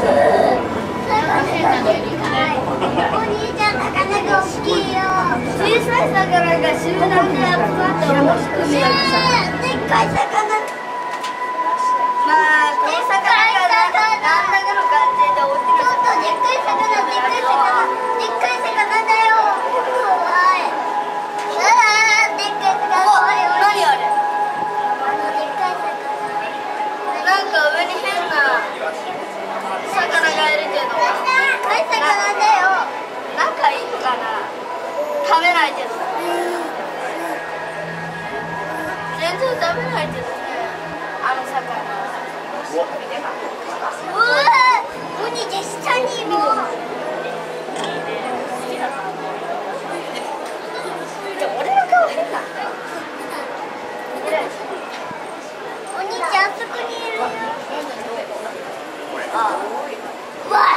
兄ちゃんなかなか大きいよ。小さい魚が集団で集まって大きく見えるさ。でっかい魚。まあこの魚が何らかの感じで大きい。ちょっとでっかい魚、でっかい魚、でっかい魚だよ。怖い。でっかい魚怖いよ。何あれ？でっかい魚。なんか上に変な魚がいるけど。でっかい魚だよ。仲いいのかな。食べないけど。全然食べないけどね。あの魚。うわー、お兄ちゃん下にも。俺の顔変なんだよ。お兄ちゃんあそこにいるよ。ああ。わ